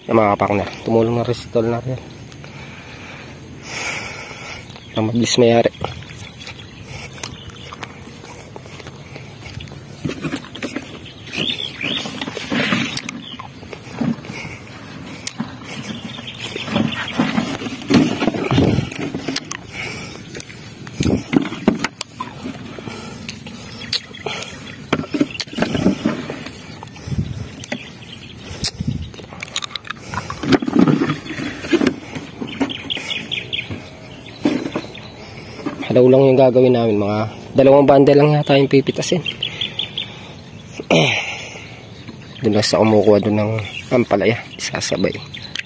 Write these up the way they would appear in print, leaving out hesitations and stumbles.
Yung mga kapakner, tumulong na rin si Tol na rin. Ang mabilis mayari. Halaw lang yung gagawin namin, mga 2 bundle lang yata yung pipitasin. Doon lang sa kumukuha doon ng ampalaya, isasabay.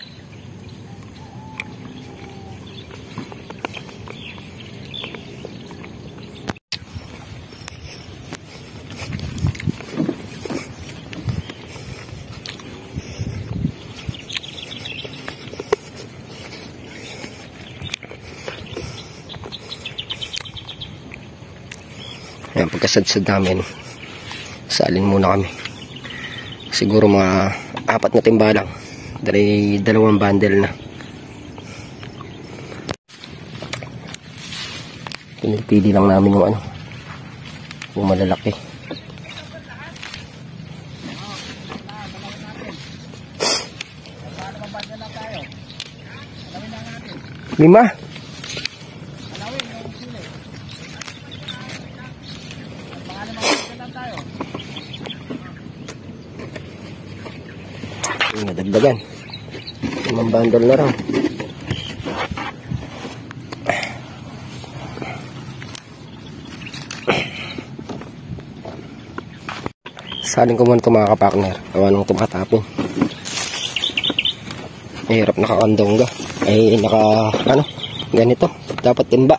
Ayan, pagkasadsad namin, salin muna kami. Siguro mga 4 na timba lang. 2 bundle na. Pinipili lang namin yung ano, yung malalaki. Lima. Nadagdagan 5 bundle na raw. Saling ko muna ito mga kapakner, gawa nung tumatapon. Mahirap nakakandongga ay ganito dapat timba.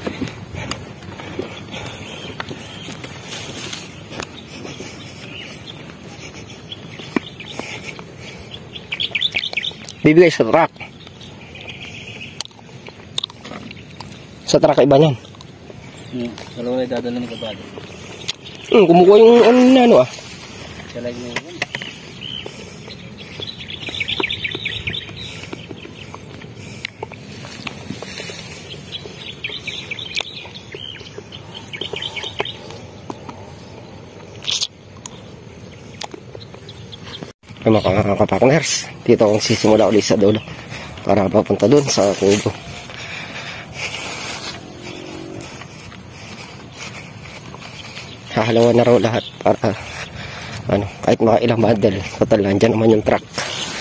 Bibigay sa truck. Sa truck iba niyan. Dalawa na dadala ng kabado. Kumukuha yung ano Salay na yun. Mga kapakners, dito akong sisimula ulit sa dulo para papunta dun sa kubo. Hahalawan na raw lahat para kahit mga ilang bundle, total nandyan naman yung truck.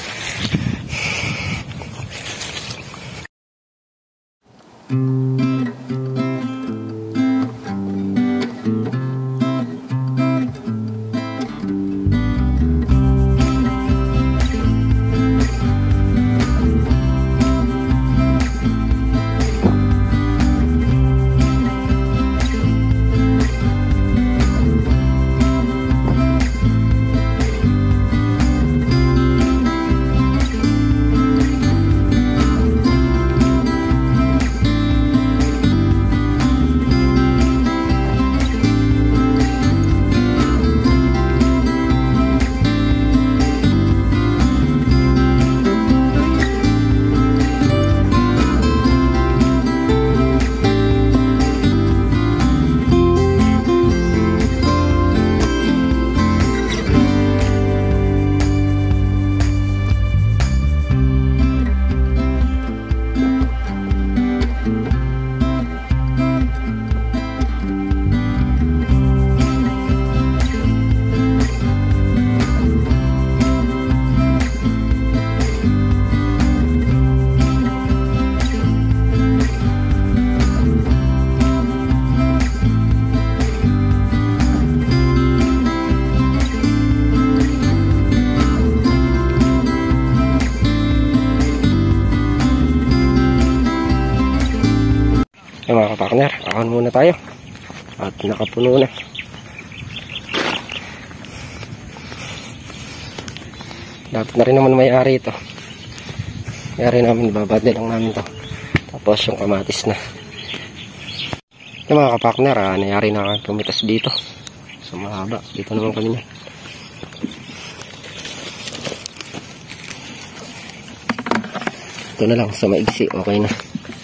Mga kapakner, ahon muna tayo at nakapuno na. Dapat na rin naman may-ari ito. May-ari namin, babadal lang namin to. Tapos yung kamatis na. Yung mga kapakner, nayari na pumitas dito sa mahaba. Dito naman kami na. Ito na lang sa maigsi, okay na.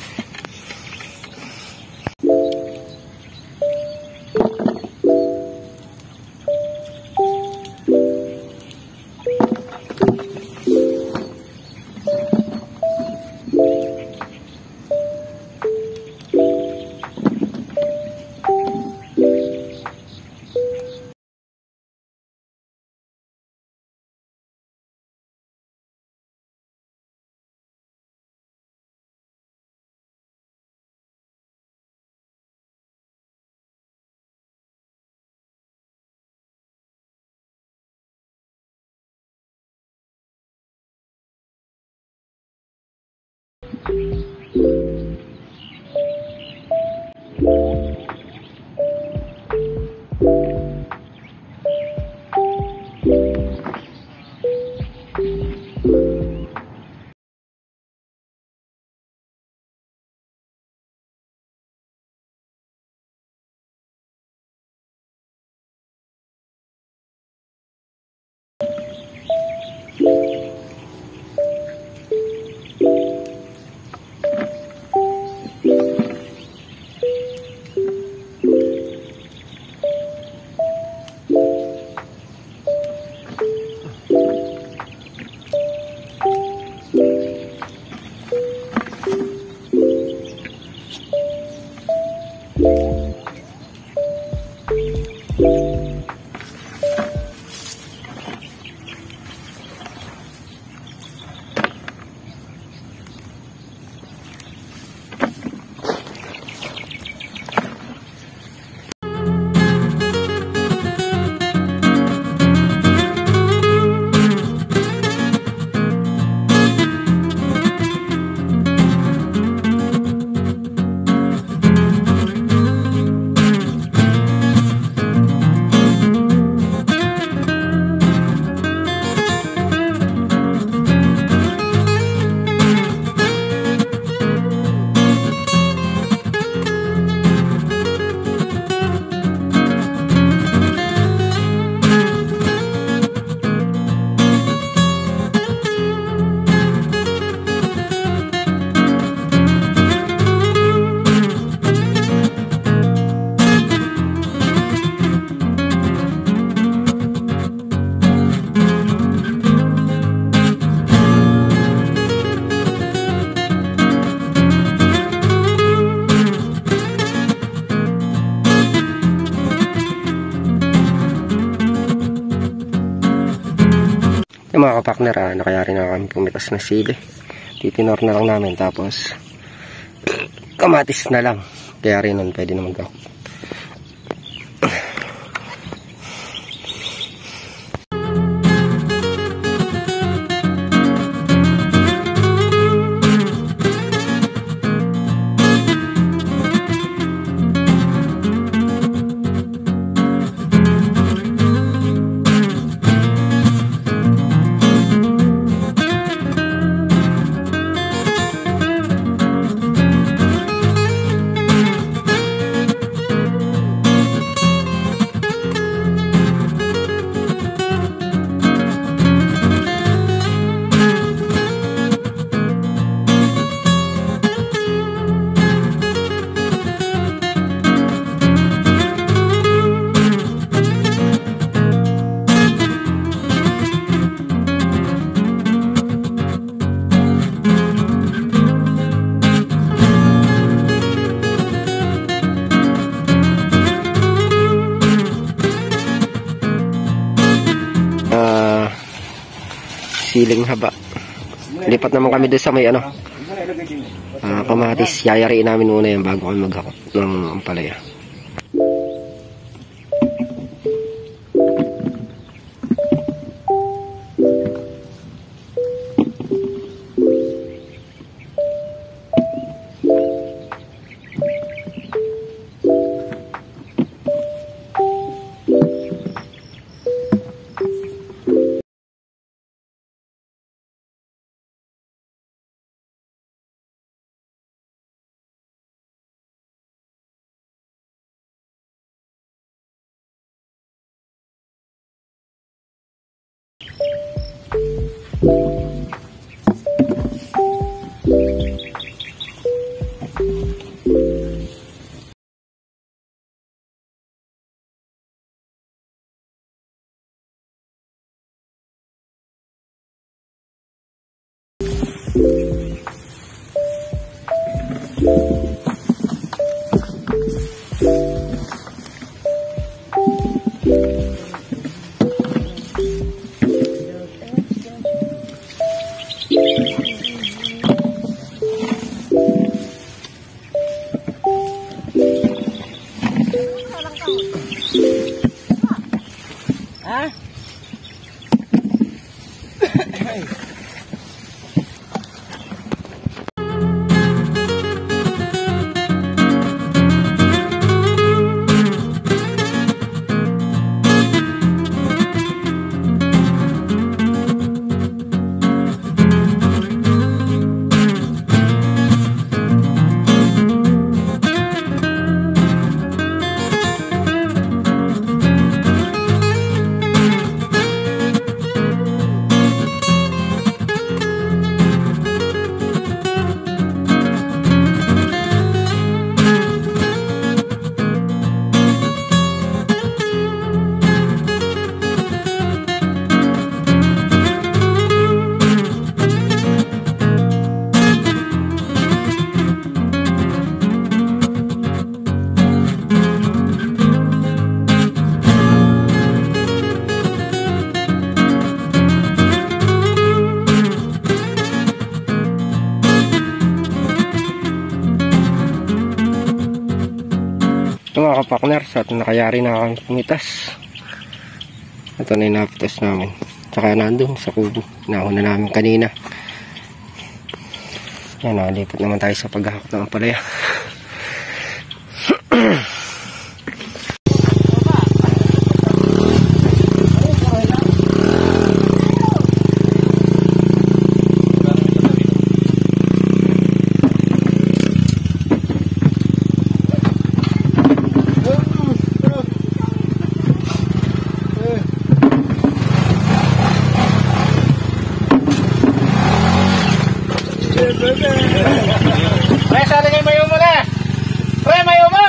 Yung mga kapakner, nakayari na kami pumitas na sili. Titinor na lang namin, tapos kamatis na lang. Kaya rin nun, pwede na mag-ako. Siling haba. Lipat naman kami doon sa may kamatis. Yayariin namin muna yan bago kami maghakot ng ampalaya. Ito mga kapakners, at nakayari na kami pumitas. Ito na yung napitas namin. Tsaka nandun sa kubo, nahuna namin kanina. Yan, nakalipat naman tayo sa paghahak ng palaya. Pre, sa atin yung mayo mo na! Pre, mayo mo!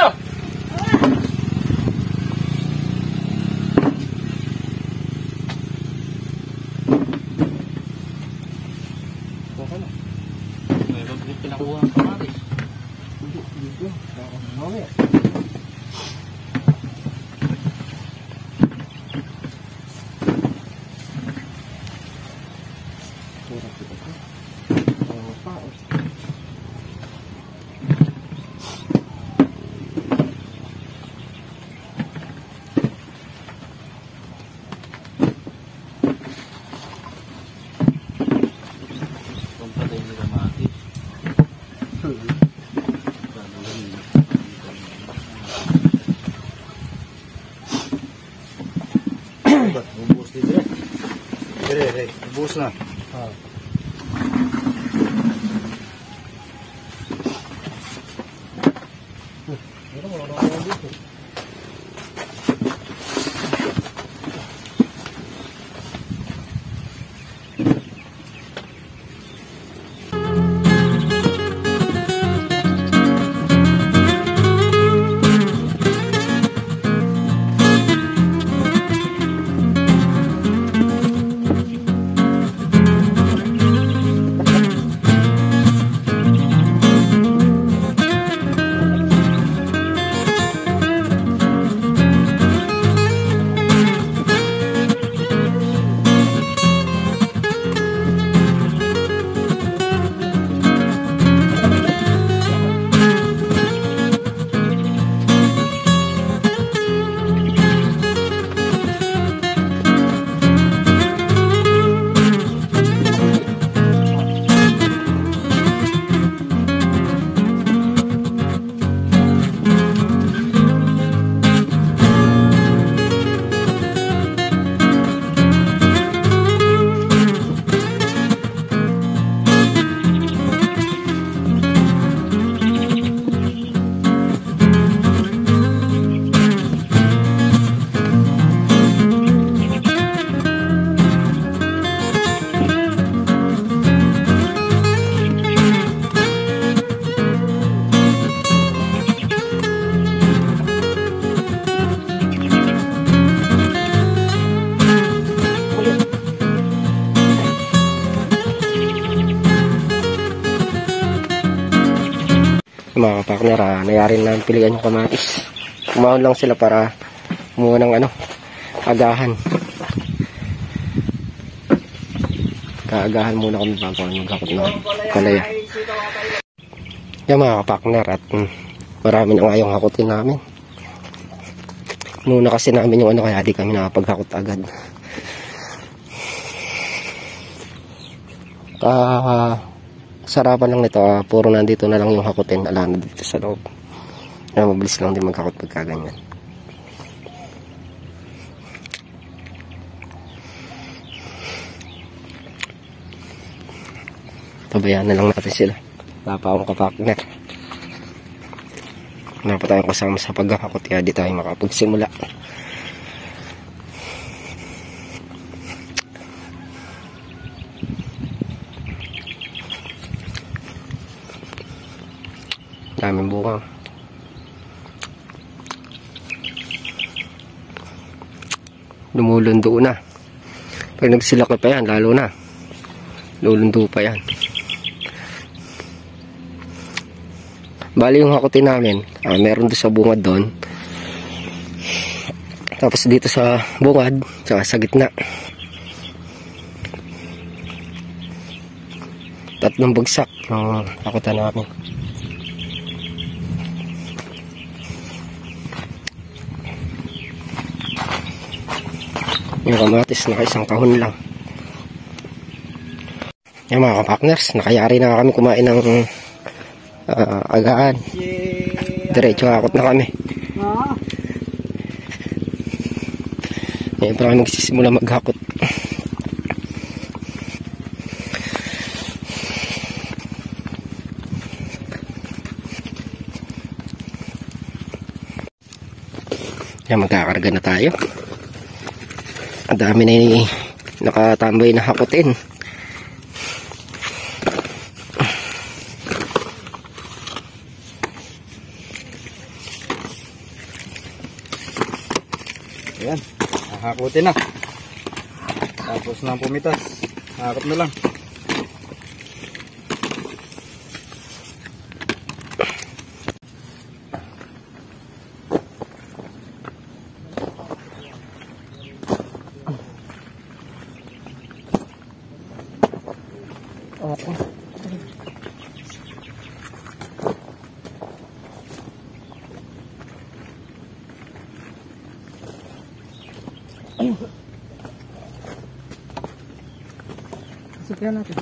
May bagay pinakuha ang kamatis. Ubus dito eh. Dire, ubus na. Yung mga kapartner, nayarin namin pilihan yung kamatis. Kumahon lang sila para kumuha ng agahan. Kaagahan muna kami bago maghakot ng palaya. Yung mga kapartner, at marami na nga yung hakotin namin. Muna kasi namin yung kaya di kami nakapaghakot agad. Sarapan lang nito, puro nandito na lang yung hakotin, ala na dito sa loob. Mabilis lang din maghakot pagka ganyan. Pabayaan na lang natin sila. Wala pa akong kapartner. Wala pa tayong kasama sa paghakot, kaya di tayo makapagsimula. Daming bunga. Lumulundo na. Pag nagsilak na pa yan, lalo na. Lulundo pa yan. Bali yung hakotin namin, meron doon sa bungad doon. Tapos dito sa bungad, tsaka sa gitna. 3 bagsak yung hakotan namin. Yung kamatis, naka isang kahon lang. Yung mga kapartners, nakayari na kami kumain ng agaan. Diretso hakot na kami. Ngayon pa kami magsisimula maghakot. Yan, magkakarga na tayo. Ang dami na nakatambay na hakotin. Ayan, hahakutin na. Tapos nang pumitas, hakot na lang. Sukyan natin.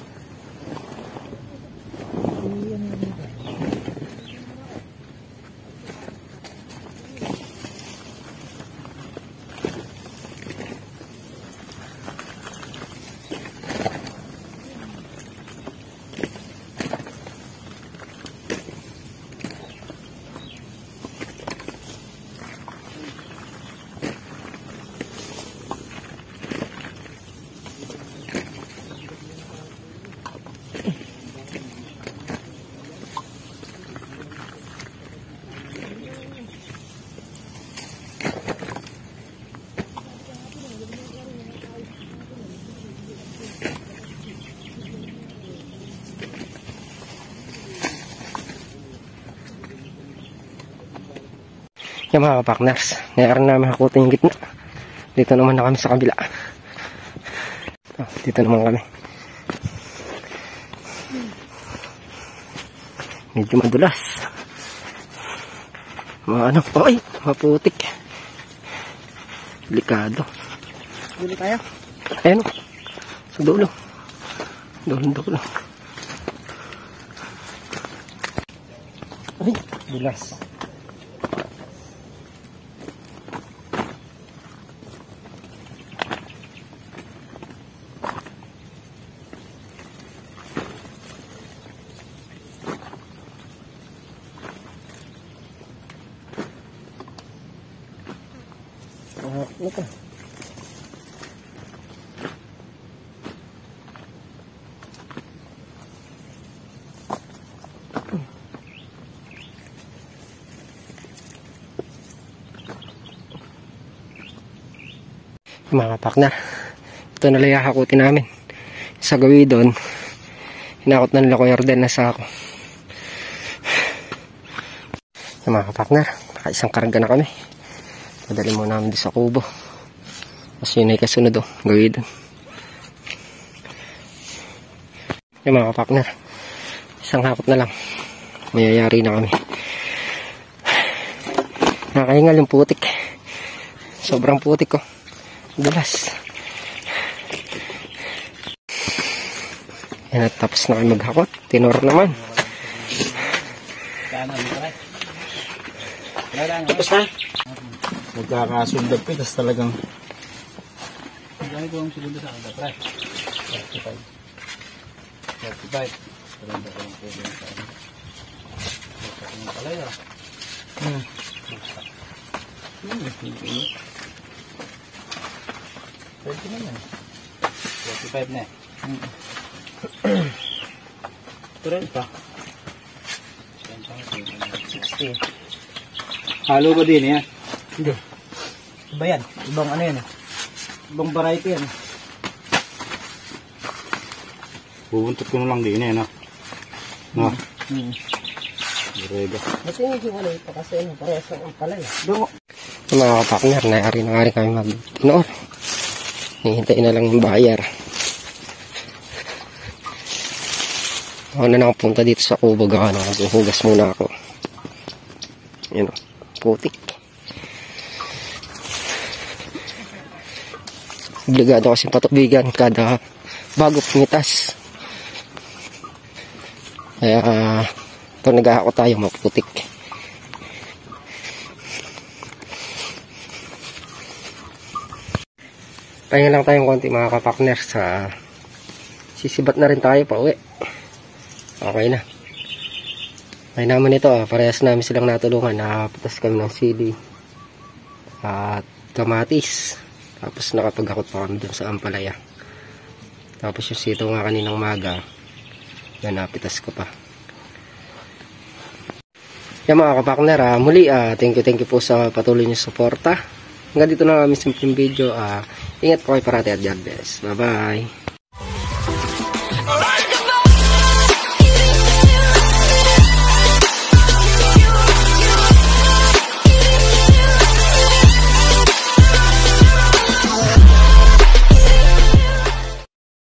Yung mga partners, nayaran namin hakutin yung gitna. Dito naman na kami sa kabila. Dito naman kami. Medyo madulas. Mga maputik. Delikado. Dili tayo. Ayun, sa dulo. Dulo. Ay, dulas. Ito. Mga partner, ito na lang hakutin namin. Sa gawi doon, hinakot na nila ko Jordan na sako. Yung mga kapartner, nakaisang karga na kami. Madali mo namin doon sa kubo. Kasi yun ay kasunod o, gawin doon. Yung mga kapartner, isang hakot na lang. Mayayari na kami. Nakakahingal yung putik. Sobrang putik ko. Dulas. Yan at tapos na kami maghakot. Tinor naman. Tapos na. Magkakasundag ko. Tapos talagang ganito ang segundo sa akin. 35. 35. Talaga ko lang po yung sa akin. Ito yung palaya. Pwede naman. 35 na eh. Ito rin pa. 60. Halo ba din yan? Hindi. Iba yan. Ibang ano yan. Ibang variety yan. Bubuntot ko na lang din yan. No? Burega. Kasi hindi wala ito kasi parehas ang palay. Yung mga kapartner, nayari na nga rin kami mag-inoor. Hihintay na lang yung bayar. Ako na nakapunta dito sa kubo. Maghuhugas muna ako. Yan o, putik. Obligado kasi patubigan kada bago pumitas. Kaya pag naghahako tayo maputik. Pahinga lang tayong konti mga kapartner sa sisibat na rin tayo pa uwi. Okay na. Ay naman ito parehas namin silang natulungan. Nakapitas kami ng sili at kamatis. Tapos nakapagakot pa kami dun sa ampalaya. Tapos yung sito nga kaninang maga, yan napitas ko pa. Yan mga kapartner, muli thank you po sa patuloy niyo suporta. Hanggang dito na kami simpleng video. Ingat po kayo parati at God bless. Bye bye.